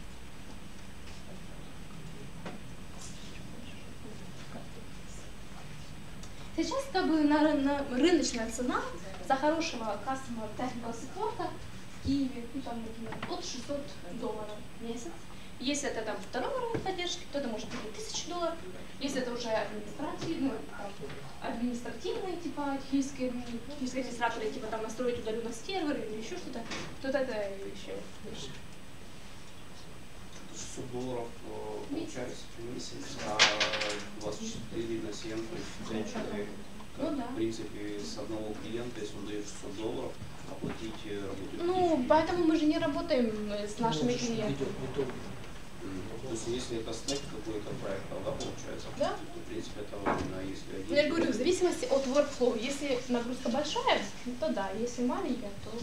Сейчас как бы на, на рыночная цена за хорошего customer technical support в Киеве, ну, там, например, от шестисот долларов в месяц. Если это там второй уровень поддержки, то это может быть тысяча долларов. Если это уже административные, ну, там, административные типа технические, технические администраторы, типа там настроить удаленно сервер или еще что-то, то это еще выше. шестьсот долларов получается в месяц, а двадцать четыре на семь, то есть пять человек. Ну, да. В принципе, с одного клиента, если он дает шестьсот долларов, оплатить работу. Ну, поэтому мы же не работаем с нашими Ну, клиентами. идет не то. То есть, если это стек какой-то проект, да, получается? Да. То, в принципе, это именно если один. Я говорю, в зависимости от workflow. Если нагрузка большая, то да, если маленькая, то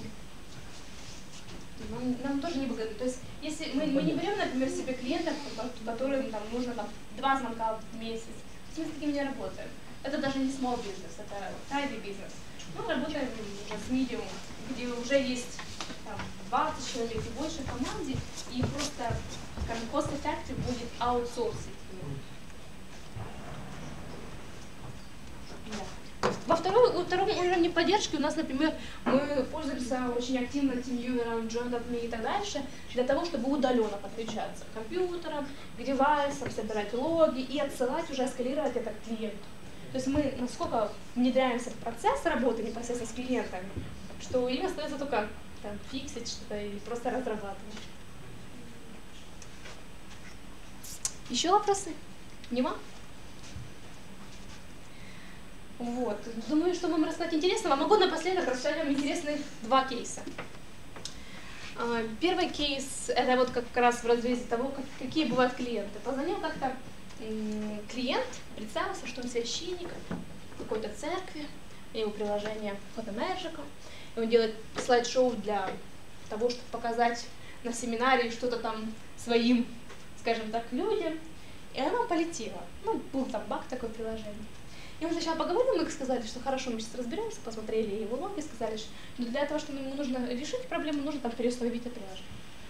нам, нам тоже не выгодно. То есть, если мы, мы не берем, например, себе клиентов, которым там нужно там, два звонка в месяц, мы с таким не работаем. Это даже не small business, это tidy business. Мы работаем уже с medium, где уже есть там, двадцать человек и больше в команде, и просто, скажем, cost-effective будет аутсорсить. Да. Во второй, во втором уровне поддержки у нас, например, мы пользуемся очень активно TeamViewer, JoinUp.me и так дальше, для того, чтобы удаленно подключаться к компьютерам, к девайсам, собирать логи и отсылать, уже эскалировать это к клиенту. То есть мы насколько внедряемся в процесс работы непосредственно с клиентами, что им остается только там, фиксить что-то и просто разрабатывать. Еще вопросы? Нема? Вот. Думаю, что вам рассказать интересного. Могу напоследок рассказать вам интересных два кейса. Первый кейс — это вот как раз в разрезе того, как, какие бывают клиенты. Позвонил как-то клиент, представился, что он священник в какой-то церкви, его приложение Photomagic, и он делает слайд-шоу для того, чтобы показать на семинаре что-то там своим, скажем так, людям, и оно полетело. Ну, был там баг такое приложение. И мы сначала поговорили, мы сказали, что хорошо, мы сейчас разберемся, посмотрели его лог и сказали, что для того, чтобы ему нужно решить проблему, нужно там переустановить это приложение.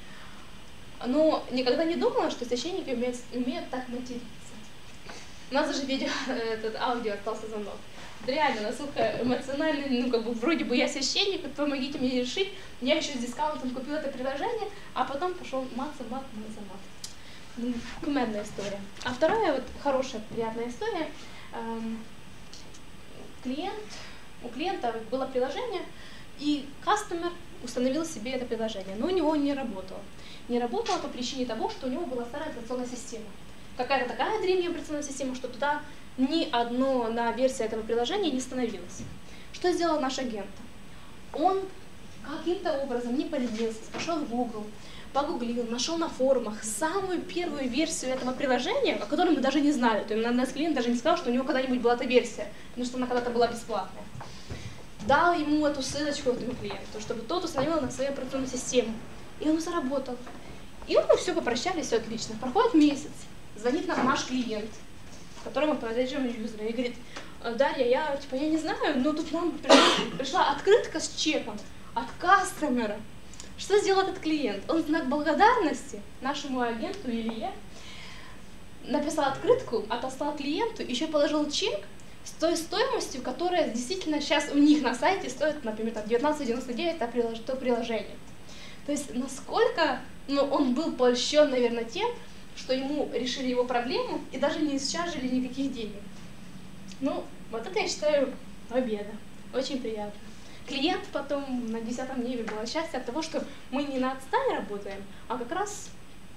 Но никогда не думала, что священники умеют, умеют так материться. У нас даже видео, этот аудио остался звонок. Реально, насколько эмоционально, ну как бы вроде бы я священник, помогите мне решить. Я еще с дискаунтом купила это приложение, а потом пошел мат за мат, мат за мат. Ну, кумедная история. А вторая вот хорошая, приятная история. Эм, клиент, у клиента было приложение, и кастомер установил себе это приложение, но у него не работало. Не работало по причине того, что у него была старая операционная система. Какая-то такая древняя операционная система, что туда ни одна версия этого приложения не становилась. Что сделал наш агент? Он каким-то образом не поленился, пошел в Google, погуглил, нашел на форумах самую первую версию этого приложения, о которой мы даже не знали. То есть наш клиент даже не сказал, что у него когда-нибудь была эта версия, потому что она когда-то была бесплатная. Дал ему эту ссылочку этому клиенту, чтобы тот установил на свою операционную систему. И он заработал. И мы все попрощались, все отлично. Проходит месяц, звонит нам наш клиент, которому мы подойдем юзера, и говорит: Дарья, я типа я не знаю, но тут нам пришла, пришла открытка с чеком от кастомера. Что сделал этот клиент? Он в знак благодарности нашему агенту Илье написал открытку, отослал клиенту, еще положил чек с той стоимостью, которая действительно сейчас у них на сайте стоит, например, девятнадцать девяносто девять то приложение. То есть насколько, ну, он был польщен, наверное, тем, что ему решили его проблему и даже не счаржили никаких денег. Ну, вот это я считаю победа. Очень приятно. Клиент потом на десятом небе было счастье от того, что мы не на отстань работаем, а как раз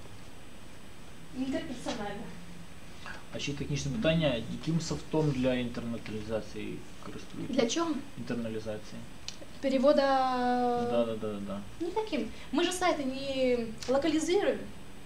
интерперсонально. А ще технічне питання, яким софтом для інтерналізації користуєтесь? Для чего? Інтерналізації. Перевода... Да, да, да, да. Никаким. Мы же сайты не локализируем,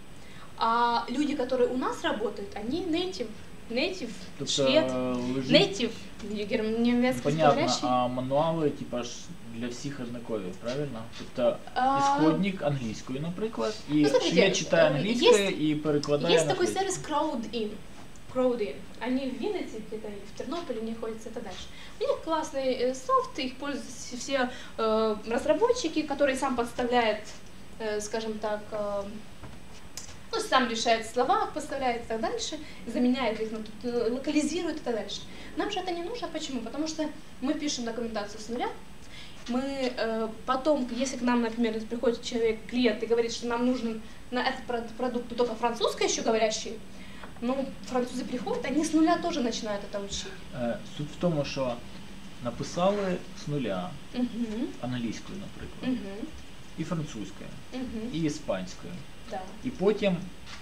а люди, которые у нас работают, они native. Native, Тобто, швед, лежить... native, немецкий Понятно, говорящий. а мануали типа ж для всіх однакові, правильно? Тобто А, ісходник англійською, наприклад, і Ну, смотрите, швед читає э, англійською есть- і перекладає Есть на такой шведську. сервис CrowdIn. CrowdIn. Они в Виннице, где-то в Тернополе, не находятся, это дальше. У них классный э, софт, их пользуются все э, разработчики, которые сам подставляет, э, скажем так, э, ну, сам решает слова, подставляет и так дальше, заменяет их, ну, тут, э, локализирует и так дальше. Нам же это не нужно. Почему? Потому что мы пишем документацию с нуля. Мы э, потом, если к нам, например, приходит человек, клиент, и говорит, что нам нужен на этот прод- продукт только французский еще говорящий, ну, французы приходят, они с нуля тоже начинают это учить. Е, Суть в тому, що написали з нуля Угу. англійською, наприклад, Угу. і французькою, Угу. і іспанською. Да. І потім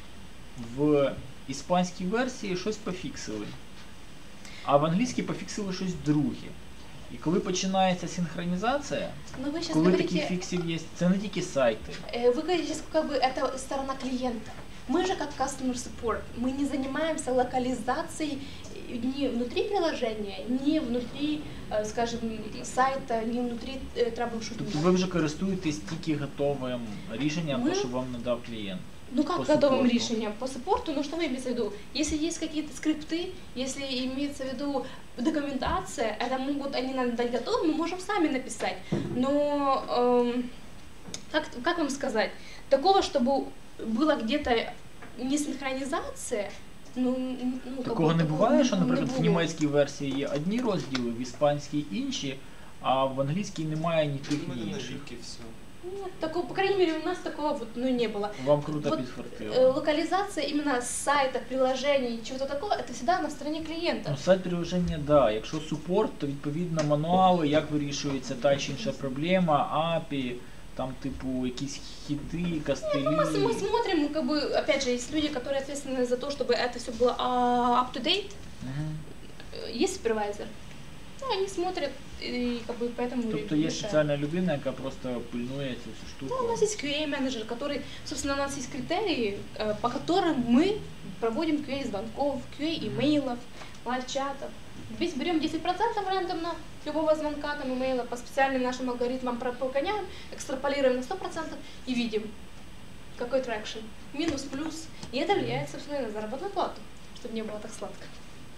в іспанській версії щось пофіксили, а в англійській пофіксили щось друге. І коли починається синхронізація, Но вы сейчас коли говорите, таких фіксів є, це не тільки сайти. э, вы говорите, что как бы это сторона клиента. Мы же как customer support, мы не занимаемся локализацией ни внутри приложения, ни внутри, э, скажем, сайта, ни внутри э, Тобто troubleshooting. ви вже користуєтесь тільки готовим рішенням, Ми- те, що вам надав клієнт. Ну как по готовым суппорту. решением? По суппорту, ну что вы имеете в виду? Если есть какие-то скрипты, если имеется в виду документация, это могут они нам дать готовым, мы можем сами написать. Но эм, как, как вам сказать? Такого, чтобы была где-то не синхронизация, ну, ну как Такого бы не такого буває, що, не наприклад, в було. німецькій версії є одні розділи, в іспанській інші, а в англійській немає ні тих, У мене ні на інших. віки все. Нет, такого, по крайней мере, у нас такого вот, ну, не было. Вам круто Вот, підфартило. Э, локализация именно сайта, приложений, чего-то такого, это всегда на стороне клиента. Ну, сайт приложення, да. Якщо супорт, то відповідно мануали, як вирішується та чи інша проблема, ей пі ай, там типу якісь хіти, костилі. Ну, мы, мы смотрим, как бы, опять же, есть люди, которые ответственны за то, чтобы это все было а, up to date. Мгм. Э, Есть супервайзер. Ну, они смотрят, и как бы поэтому Тобто є решают. спеціальна людина, яка просто пильнує цю всю штуку. Ну, у нас есть кью ей-менеджер, который, собственно, у нас есть критерии, э, по которым мы проводим кью ей звонков, кью ей имейлов, лайв-чатов. Весь берем десять процентов рандомно любого звонка, там, имейла, по специальным нашим алгоритмам прогоняем, экстраполируем на сто процентов и видим, какой трекшн. Минус, плюс. И это влияет, собственно, на заработную плату, чтобы не было так сладко.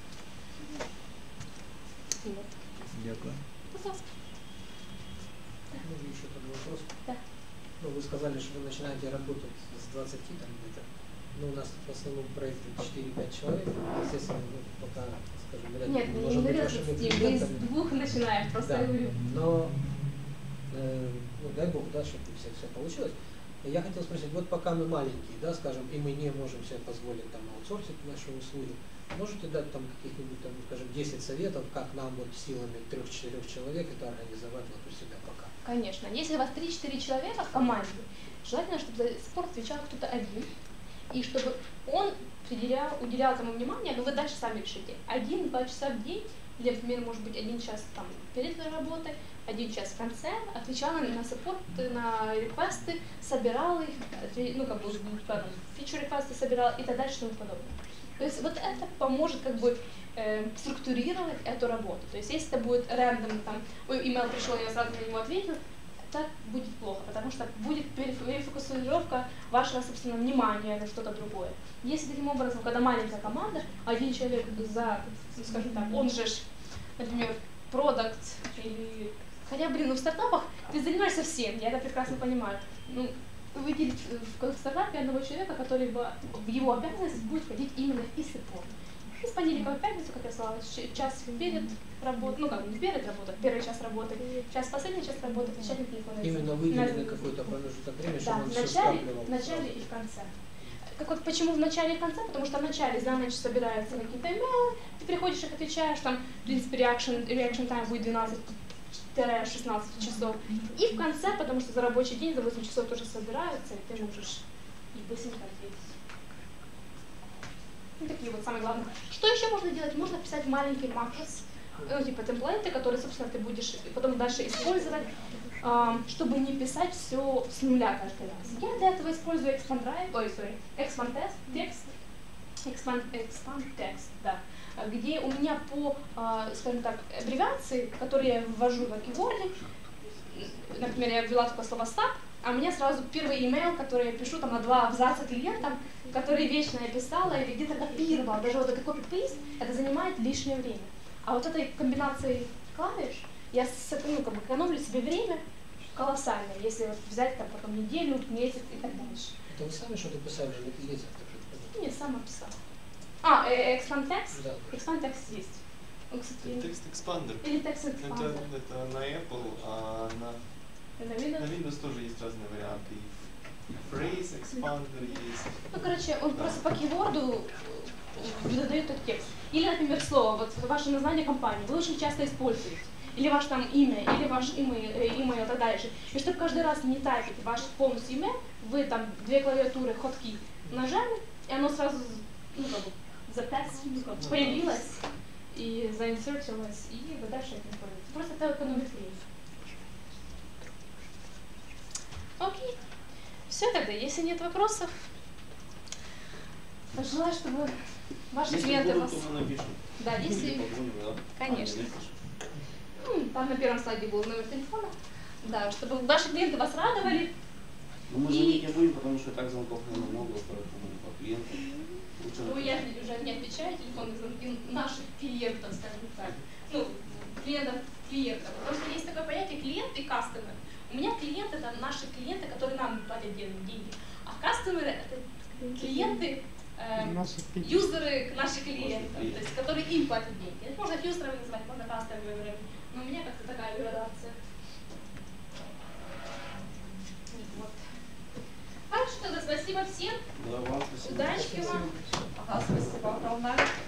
Вот. Дякую. Пожалуйста. Ну, еще такой вопрос. Да. Ну, вы сказали, что вы начинаете работать с двадцати там где-то. Ну, у нас в основном проекты четыре-пять человек. Естественно, ну, пока, скажем, вряд ли Нет, мы не можем быть берется вашими с ним, мы с клиентами. двух начинаем, просто Да. я говорю. Но, э, ну, дай бог, да, чтобы все, все получилось. Я хотел спросить, вот пока мы маленькие, да, скажем, и мы не можем себе позволить там аутсорсить наши услуги, можете дать там каких-нибудь, там, скажем, десять советов, как нам вот силами трех-четырех человек это организовать вот у себя пока? Конечно. Если у вас три-четыре человека в команде, желательно, чтобы за спорт отвечал кто-то один, и чтобы он уделял, уделял этому внимание, но вы дальше сами решите. Один-два часа в день, или, например, может быть, один час там перед работой, один час в конце, отвечал на саппорт, на реквесты, собирал их, ну, как бы, фичу-реквесты собирал и так дальше и тому подобное. То есть вот это поможет как бы э, структурировать эту работу. То есть если это будет рандом, там, ой, имейл пришел, я сразу на него ответил, так будет плохо, потому что будет перефокусировка вашего, собственно, внимания на что-то другое. Если таким образом, когда маленькая команда, один человек за, скажем так, он же, например, продакт или... Хотя, блин, ну в стартапах ты занимаешься всем, я это прекрасно понимаю. Ну, выделить в стартапе одного человека, который в, в его обязанность будет входить именно и саппорт. И с понедельника в пятницу, как я сказала, час перед работой, ну как, не перед работой, первый час работы, час последний час работы, отвечать на телефон. Именно выделили какой-то промежуток времени, чтобы да, он в все начале, скапливал. в начале и в конце. Как вот почему в начале и в конце? Потому что в начале за ночь собираются какие-то имейлы, ты приходишь, их отвечаешь, там, в принципе, reaction, reaction time будет двенадцать-шестнадцать часов. И в конце, потому что за рабочий день, за восемь часов тоже собираются, и ты можешь и быстренько ответить. Ну, такие вот самые главные. Что еще можно делать? Можно писать маленький макрос, ну, типа темплейты, которые, собственно, ты будешь потом дальше использовать, э, чтобы не писать все с нуля каждый раз. Я для этого использую expand drive, ой, sorry, expand text, expand, expand text, да, где у меня по, э, скажем так, аббревиации, которые я ввожу на keyword, например, я ввела только слово start, а у меня сразу первый email, который я пишу там на два абзаца клиентам, который вечно я писала или где-то копировала, даже вот этот copy-paste, это занимает лишнее время. А вот этой комбинацией клавиш я, ну, как бы экономлю себе время колоссально, если вот взять там потом неделю, месяц и так дальше. Это вы сами что-то писали или клиент? Не, сама писала. А, э, expand text? Да. Expand text есть. Он, кстати, Текст экспандер. или text Это, expander. это на Apple, а на, На Windows? на Windows тоже есть разные варианты. И Phrase экспандер есть. Ну, короче, он просто по кейворду выдает этот текст. Или, например, слово, вот ваше название компании, вы очень часто используете. Или ваше там имя, или ваш имейл, имейл и так дальше. И чтобы каждый раз не тайпить ваш полностью имя, вы там две клавиатуры, ходки нажали, и оно сразу, ну, как бы, затест, ну, как бы, появилось и заинсертилось, и вы дальше этим пользуетесь. Просто это экономит время. Окей. Все тогда, если нет вопросов, желаю, чтобы ваши Если клиенты будут, вас... то мы напишем. Да, Или если... позвоним, да? Конечно. А, не напишем. Ну, там на первом слайде был номер телефона. Да, чтобы ваши клиенты вас радовали. Ну, мы И- звонить не будем, потому что и так звонков наверное, много, поэтому по клиентам. Лучше Ну, я написать. уже не отвечаю телефонные звонки наших клиентов, скажем так. Ну, клиентов клиентов. Потому что есть такое понятие клиент и кастомер. У меня клиент это наши клиенты, которые нам платят деньги. А кастомеры это клиенты, э, юзеры наших клиентов, то есть которые им платят деньги. Это можно юзерами называть, можно кастомерами. Но у меня как-то такая градация. Вот. Хорошо, тогда спасибо всем. Да, вам спасибо. Удачи вам. Ага, спасибо огромное.